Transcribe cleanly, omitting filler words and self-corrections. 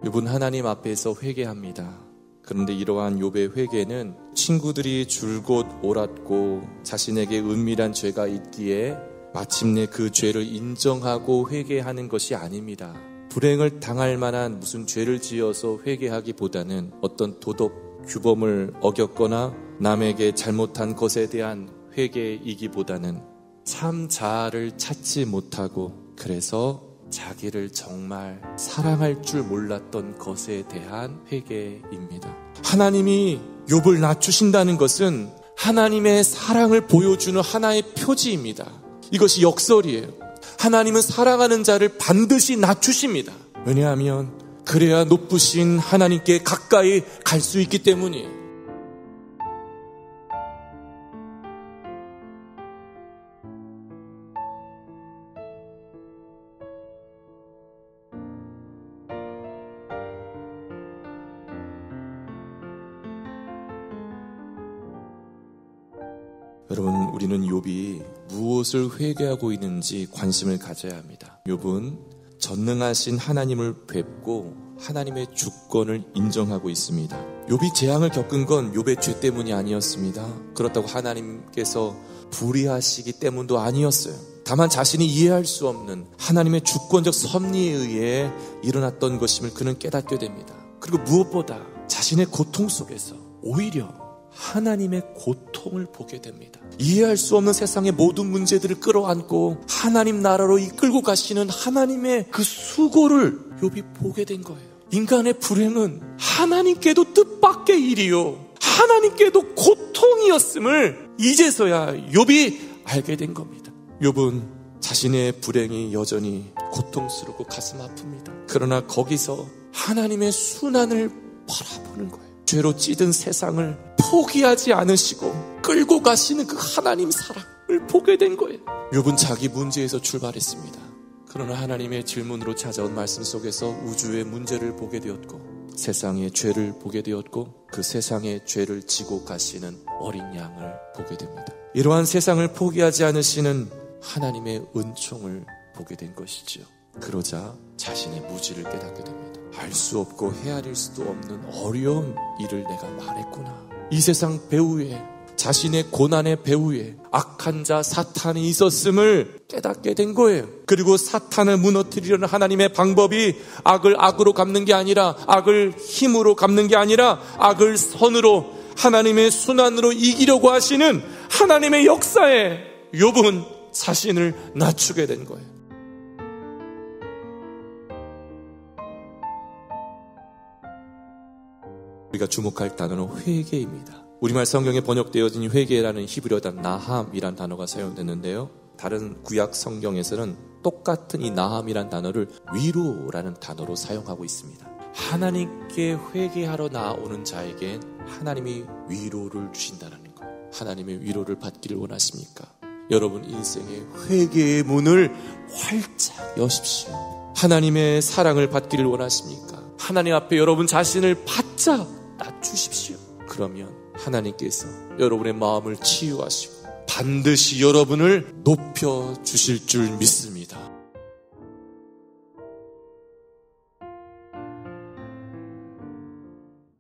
욥은 하나님 앞에서 회개합니다. 그런데 이러한 욥의 회개는 친구들이 줄곧 옳았고 자신에게 은밀한 죄가 있기에 마침내 그 죄를 인정하고 회개하는 것이 아닙니다. 불행을 당할 만한 무슨 죄를 지어서 회개하기보다는 어떤 도덕 규범을 어겼거나 남에게 잘못한 것에 대한 회개이기보다는 참 자아를 찾지 못하고 그래서 자기를 정말 사랑할 줄 몰랐던 것에 대한 회개입니다. 하나님이 욥을 낮추신다는 것은 하나님의 사랑을 보여주는 하나의 표지입니다. 이것이 역설이에요. 하나님은 사랑하는 자를 반드시 낮추십니다. 왜냐하면 그래야 높으신 하나님께 가까이 갈 수 있기 때문이에요. 여러분, 우리는 욥이 무엇을 회개하고 있는지 관심을 가져야 합니다. 욥은 전능하신 하나님을 뵙고 하나님의 주권을 인정하고 있습니다. 욥이 재앙을 겪은 건 욥의 죄 때문이 아니었습니다. 그렇다고 하나님께서 불의하시기 때문도 아니었어요. 다만 자신이 이해할 수 없는 하나님의 주권적 섭리에 의해 일어났던 것임을 그는 깨닫게 됩니다. 그리고 무엇보다 자신의 고통 속에서 오히려 하나님의 고통을 보게 됩니다. 이해할 수 없는 세상의 모든 문제들을 끌어안고 하나님 나라로 이끌고 가시는 하나님의 그 수고를 욥이 보게 된 거예요. 인간의 불행은 하나님께도 뜻밖의 일이요, 하나님께도 고통이었음을 이제서야 욥이 알게 된 겁니다. 욥은 자신의 불행이 여전히 고통스럽고 가슴 아픕니다. 그러나 거기서 하나님의 순환을 바라보는 거예요. 죄로 찌든 세상을 포기하지 않으시고 끌고 가시는 그 하나님 사랑을 보게 된 거예요. 욥은 자기 문제에서 출발했습니다. 그러나 하나님의 질문으로 찾아온 말씀 속에서 우주의 문제를 보게 되었고 세상의 죄를 보게 되었고 그 세상의 죄를 지고 가시는 어린 양을 보게 됩니다. 이러한 세상을 포기하지 않으시는 하나님의 은총을 보게 된 것이지요. 그러자 자신의 무지를 깨닫게 됩니다. 알 수 없고 헤아릴 수도 없는 어려운 일을 내가 말했구나. 이 세상 배후에, 자신의 고난의 배후에 악한 자 사탄이 있었음을 깨닫게 된 거예요. 그리고 사탄을 무너뜨리려는 하나님의 방법이 악을 악으로 갚는 게 아니라, 악을 힘으로 갚는 게 아니라 악을 선으로, 하나님의 순환으로 이기려고 하시는 하나님의 역사에 욥은 자신을 낮추게 된 거예요. 우리가 주목할 단어는 회개입니다. 우리말 성경에 번역되어진 회개라는 히브리어 단어 나함이란 단어가 사용됐는데요, 다른 구약 성경에서는 똑같은 이 나함이란 단어를 위로라는 단어로 사용하고 있습니다. 하나님께 회개하러 나오는 자에게 하나님이 위로를 주신다는 거예요. 하나님의 위로를 받기를 원하십니까? 여러분 인생의 회개의 문을 활짝 여십시오. 하나님의 사랑을 받기를 원하십니까? 하나님 앞에 여러분 자신을 바짝 낮추십시오. 그러면 하나님께서 여러분의 마음을 치유하시고 반드시 여러분을 높여주실 줄 믿습니다.